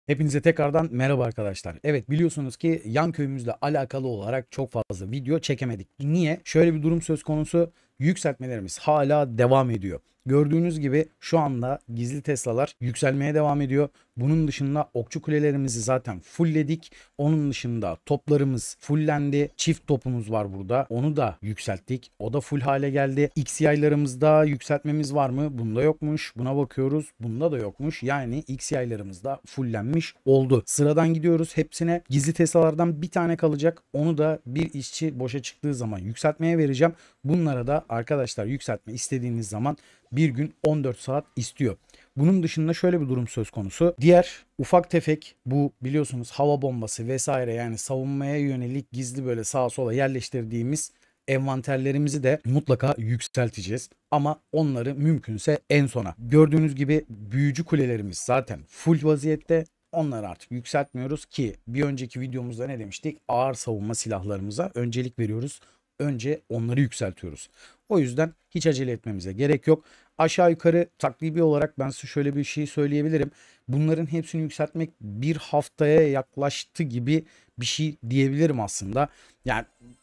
Hepinize tekrardan merhaba arkadaşlar. Evet, biliyorsunuz ki yan köyümüzle alakalı olarak çok fazla video çekemedik. Niye? Şöyle bir durum söz konusu. Yükseltmelerimiz hala devam ediyor. Gördüğünüz gibi şu anda gizli Tesla'lar yükselmeye devam ediyor. Bunun dışında okçu kulelerimizi zaten fullledik. Onun dışında toplarımız fullendi. Çift topumuz var burada. Onu da yükselttik. O da full hale geldi. X yaylarımızda yükseltmemiz var mı? Bunda yokmuş. Buna bakıyoruz. Bunda da yokmuş. Yani X yaylarımızda fullenmiş oldu. Sıradan gidiyoruz hepsine. Gizli Tesla'lardan bir tane kalacak. Onu da bir işçi boşa çıktığı zaman yükseltmeye vereceğim. Bunlara da arkadaşlar yükseltme istediğiniz zaman bir gün 14 saat istiyor. Bunun dışında şöyle bir durum söz konusu. Diğer ufak tefek bu biliyorsunuz hava bombası vesaire, yani savunmaya yönelik gizli böyle sağa sola yerleştirdiğimiz envanterlerimizi de mutlaka yükselteceğiz. Ama onları mümkünse en sona. Gördüğünüz gibi büyücü kulelerimiz zaten full vaziyette. Onları artık yükseltmiyoruz ki bir önceki videomuzda ne demiştik? Ağır savunma silahlarımıza öncelik veriyoruz. Önce onları yükseltiyoruz. O yüzden hiç acele etmemize gerek yok. Aşağı yukarı takribi olarak ben size şöyle bir şey söyleyebilirim. Bunların hepsini yükseltmek bir haftaya yaklaştı gibi bir şey diyebilirim aslında. Yani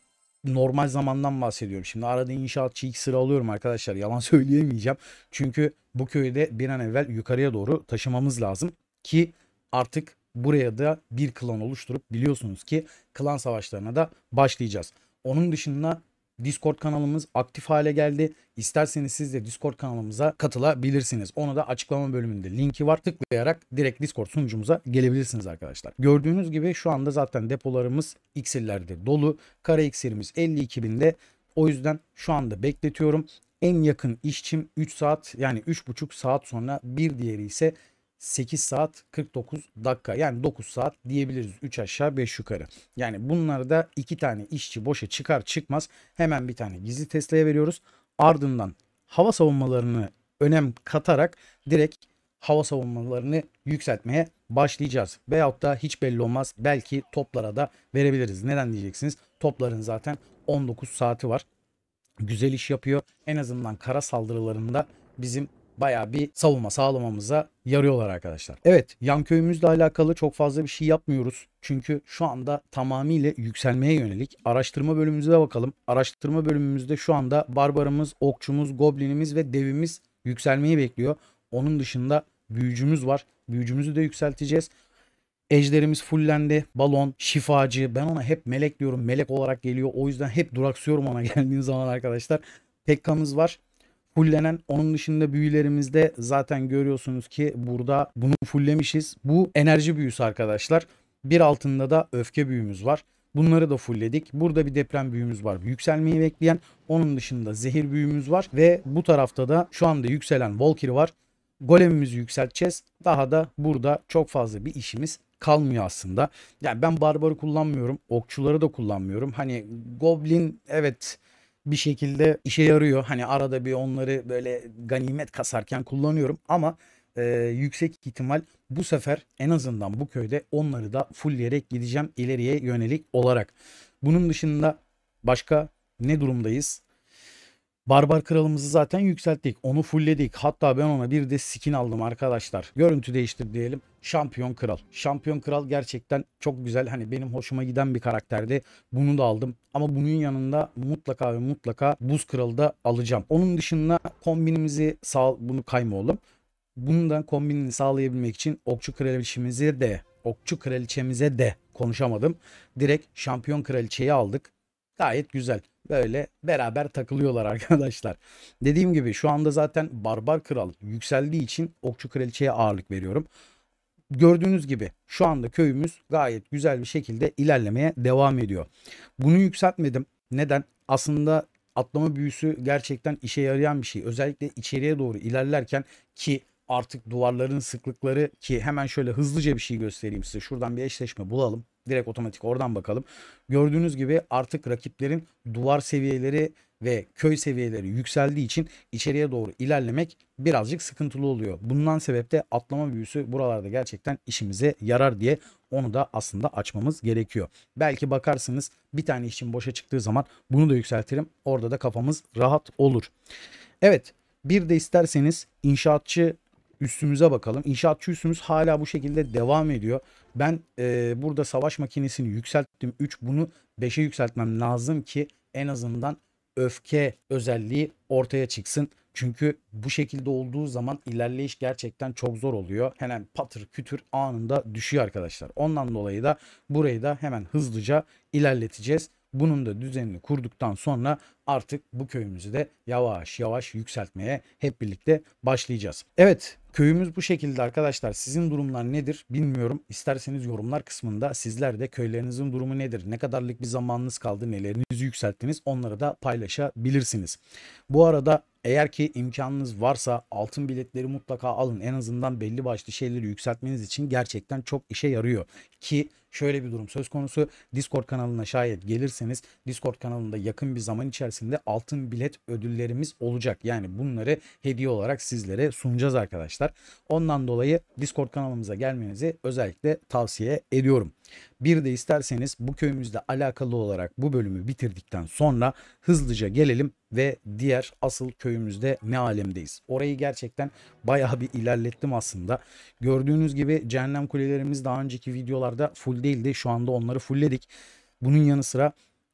normal zamandan bahsediyorum. Şimdi arada inşaatçı ilk sıra alıyorum arkadaşlar. Yalan söyleyemeyeceğim. Çünkü bu köyü de bir an evvel yukarıya doğru taşımamız lazım ki artık buraya da bir klan oluşturup biliyorsunuz ki klan savaşlarına da başlayacağız. Onun dışında Discord kanalımız aktif hale geldi. İsterseniz siz de Discord kanalımıza katılabilirsiniz. Onu da açıklama bölümünde linki var. Tıklayarak direkt Discord sunucumuza gelebilirsiniz arkadaşlar. Gördüğünüz gibi şu anda zaten depolarımız iksirlerde dolu. Kara iksirimiz 52.000'de. O yüzden şu anda bekletiyorum. En yakın işçim 3 saat, yani 3,5 saat sonra, bir diğeri ise 8 saat 49 dakika, yani 9 saat diyebiliriz, 3 aşağı 5 yukarı. Yani bunları da 2 tane işçi boşa çıkar çıkmaz hemen bir tane gizli Tesla'ya veriyoruz. Ardından hava savunmalarını önem katarak direkt hava savunmalarını yükseltmeye başlayacağız. Veyahut da hiç belli olmaz, belki toplara da verebiliriz. Neden diyeceksiniz? Topların zaten 19 saati var. Güzel iş yapıyor. En azından kara saldırılarında bizim bayağı bir savunma sağlamamıza yarıyorlar arkadaşlar. Evet, yan köyümüzle alakalı çok fazla bir şey yapmıyoruz. Çünkü şu anda tamamıyla yükselmeye yönelik. Araştırma bölümümüze bakalım. Araştırma bölümümüzde şu anda barbarımız, okçumuz, goblinimiz ve devimiz yükselmeyi bekliyor. Onun dışında büyücümüz var. Büyücümüzü de yükselteceğiz. Ejderimiz fullendi. Balon, şifacı. Ben ona hep melek diyorum. Melek olarak geliyor. O yüzden hep duraksıyorum ona geldiğim zaman arkadaşlar. Pekkamız var. Fullenen. Onun dışında büyülerimizde zaten görüyorsunuz ki burada bunu fulllemişiz. Bu enerji büyüsü arkadaşlar. Bir altında da öfke büyümüz var. Bunları da fullledik. Burada bir deprem büyümüz var, yükselmeyi bekleyen. Onun dışında zehir büyümüz var. Ve bu tarafta da şu anda yükselen Valkyrie var. Golemimizi yükselteceğiz. Daha da burada çok fazla bir işimiz kalmıyor aslında. Yani ben barbarı kullanmıyorum. Okçuları da kullanmıyorum. Hani goblin evet bir şekilde işe yarıyor. Hani arada bir onları böyle ganimet kasarken kullanıyorum. Ama yüksek ihtimal bu sefer en azından bu köyde onları da fullleyerek gideceğim ileriye yönelik olarak. Bunun dışında başka ne durumdayız? Barbar kralımızı zaten yükselttik. Onu fullledik. Hatta ben ona bir de skin aldım arkadaşlar. Görüntü değiştir diyelim. Şampiyon kral. Şampiyon kral gerçekten çok güzel. Hani benim hoşuma giden bir karakterdi. Bunu da aldım. Ama bunun yanında mutlaka ve mutlaka buz kralı da alacağım. Onun dışında kombinimizi bunu kayma oğlum. Bundan kombinini sağlayabilmek için okçu kraliçemize de konuşamadım. Direkt şampiyon kraliçeyi aldık. Gayet güzel. Böyle beraber takılıyorlar arkadaşlar. Dediğim gibi şu anda zaten barbar kral yükseldiği için okçu kraliçeye ağırlık veriyorum. Gördüğünüz gibi şu anda köyümüz gayet güzel bir şekilde ilerlemeye devam ediyor. Bunu yükseltmedim. Neden? Aslında atlama büyüsü gerçekten işe yarayan bir şey. Özellikle içeriye doğru ilerlerken ki artık duvarların sıklıkları, ki hemen şöyle hızlıca bir şey göstereyim size. Şuradan bir eşleşme bulalım. Direkt otomatik oradan bakalım. Gördüğünüz gibi artık rakiplerin duvar seviyeleri ve köy seviyeleri yükseldiği için içeriye doğru ilerlemek birazcık sıkıntılı oluyor. Bundan sebep de atlama büyüsü buralarda gerçekten işimize yarar diye onu da aslında açmamız gerekiyor. Belki bakarsınız bir tane işim boşa çıktığı zaman bunu da yükseltirim. Orada da kafamız rahat olur. Evet, bir de isterseniz inşaatçı üstümüze bakalım. İnşaatçı üstümüz hala bu şekilde devam ediyor. Ben burada savaş makinesini yükselttim 3. Bunu 5'e yükseltmem lazım ki en azından öfke özelliği ortaya çıksın. Çünkü bu şekilde olduğu zaman ilerleyiş gerçekten çok zor oluyor. Hemen patır kütür anında düşüyor arkadaşlar. Ondan dolayı da burayı da hemen hızlıca ilerleteceğiz. Bunun da düzenini kurduktan sonra artık bu köyümüzü de yavaş yavaş yükseltmeye hep birlikte başlayacağız. Evet, köyümüz bu şekilde arkadaşlar. Sizin durumlar nedir bilmiyorum. İsterseniz yorumlar kısmında sizler de köylerinizin durumu nedir? Ne kadarlık bir zamanınız kaldı? Nelerinizi yükselttiniz? Onları da paylaşabilirsiniz. Bu arada eğer ki imkanınız varsa altın biletleri mutlaka alın. En azından belli başlı şeyleri yükseltmeniz için gerçekten çok işe yarıyor. Ki şöyle bir durum söz konusu. Discord kanalına şayet gelirseniz Discord kanalında yakın bir zaman içerisinde altın bilet ödüllerimiz olacak. Yani bunları hediye olarak sizlere sunacağız arkadaşlar. Ondan dolayı Discord kanalımıza gelmenizi özellikle tavsiye ediyorum. Bir de isterseniz bu köyümüzle alakalı olarak bu bölümü bitirdikten sonra hızlıca gelelim ve diğer asıl köyümüzde ne alemdeyiz. Orayı gerçekten bayağı bir ilerlettim aslında. Gördüğünüz gibi cehennem kulelerimiz daha önceki videolarda full değildi. Şu anda onları fullledik. Bunun yanı sıra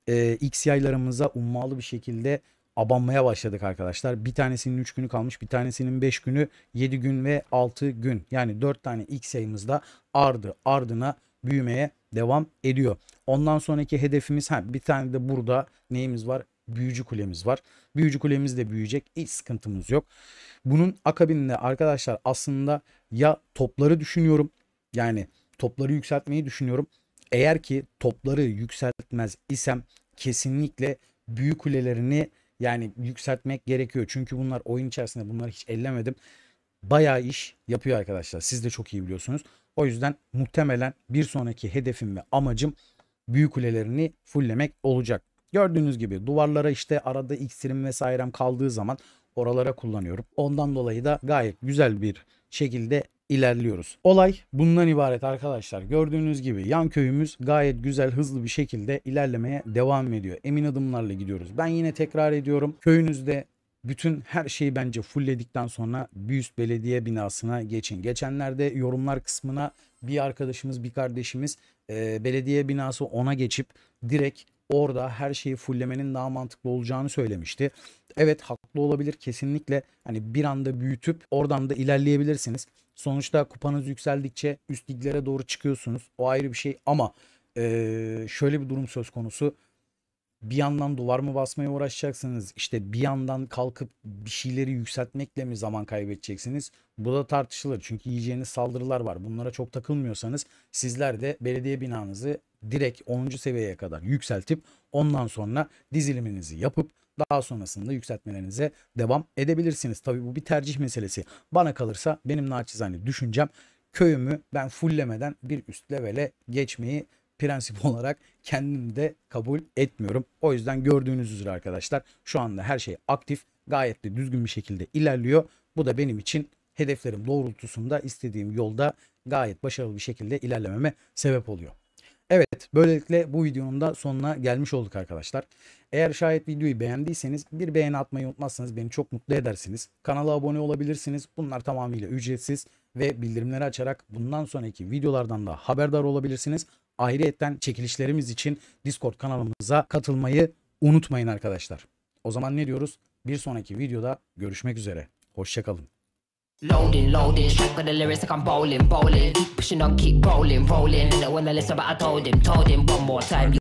X yaylarımıza ummalı bir şekilde abanmaya başladık arkadaşlar. Bir tanesinin 3 günü kalmış, bir tanesinin 5 günü, 7 gün ve 6 gün. Yani 4 tane X yayımızda ardı ardına büyümeye devam ediyor. Ondan sonraki hedefimiz bir tane de burada neyimiz var? Büyücü kulemiz var. Büyücü kulemiz de büyüyecek. Hiç sıkıntımız yok. Bunun akabinde arkadaşlar aslında ya topları düşünüyorum. Yani topları yükseltmeyi düşünüyorum. Eğer ki topları yükseltmez isem kesinlikle büyü kulelerini yani yükseltmek gerekiyor. Çünkü bunlar oyun içerisinde bunları hiç ellemedim. Bayağı iş yapıyor arkadaşlar. Siz de çok iyi biliyorsunuz. O yüzden muhtemelen bir sonraki hedefim ve amacım büyü kulelerini fulllemek olacak. Gördüğünüz gibi duvarlara işte arada iksirim vesairem kaldığı zaman oralara kullanıyorum. Ondan dolayı da gayet güzel bir şekilde ilerliyoruz. Olay bundan ibaret arkadaşlar. Gördüğünüz gibi yan köyümüz gayet güzel hızlı bir şekilde ilerlemeye devam ediyor. Emin adımlarla gidiyoruz. Ben yine tekrar ediyorum. Köyünüzde bütün her şeyi bence fullledikten sonra bir üst belediye binasına geçin. Geçenlerde yorumlar kısmına bir arkadaşımız, bir kardeşimiz belediye binası ona geçip direkt orada her şeyi fulllemenin daha mantıklı olacağını söylemişti. Evet, haklı olabilir kesinlikle. Hani bir anda büyütüp oradan da ilerleyebilirsiniz. Sonuçta kupanız yükseldikçe üst liglere doğru çıkıyorsunuz. O ayrı bir şey ama şöyle bir durum söz konusu. Bir yandan duvar mı basmaya uğraşacaksınız? İşte bir yandan kalkıp bir şeyleri yükseltmekle mi zaman kaybedeceksiniz? Bu da tartışılır. Çünkü yiyeceğiniz saldırılar var. Bunlara çok takılmıyorsanız sizler de belediye binanızı direkt 10. seviyeye kadar yükseltip ondan sonra diziliminizi yapıp daha sonrasında yükseltmelerinize devam edebilirsiniz. Tabii bu bir tercih meselesi. Bana kalırsa benim naçizane düşüncem köyümü ben fulllemeden bir üst levele geçmeyi prensip olarak kendim de kabul etmiyorum. O yüzden gördüğünüz üzere arkadaşlar şu anda her şey aktif, gayet de düzgün bir şekilde ilerliyor. Bu da benim için hedeflerim doğrultusunda istediğim yolda gayet başarılı bir şekilde ilerlememe sebep oluyor. Evet, böylelikle bu videonun da sonuna gelmiş olduk arkadaşlar. Eğer şayet videoyu beğendiyseniz bir beğeni atmayı unutmazsanız beni çok mutlu edersiniz. Kanala abone olabilirsiniz. Bunlar tamamıyla ücretsiz ve bildirimleri açarak bundan sonraki videolardan da haberdar olabilirsiniz. Ayrıyetten çekilişlerimiz için Discord kanalımıza katılmayı unutmayın arkadaşlar. O zaman ne diyoruz? Bir sonraki videoda görüşmek üzere. Hoşça kalın. Loading, loading, straight with the lyrics like I'm bowling, bowling. Keep pushing on, keep rolling, rolling. And when I listen, but I told him one more time.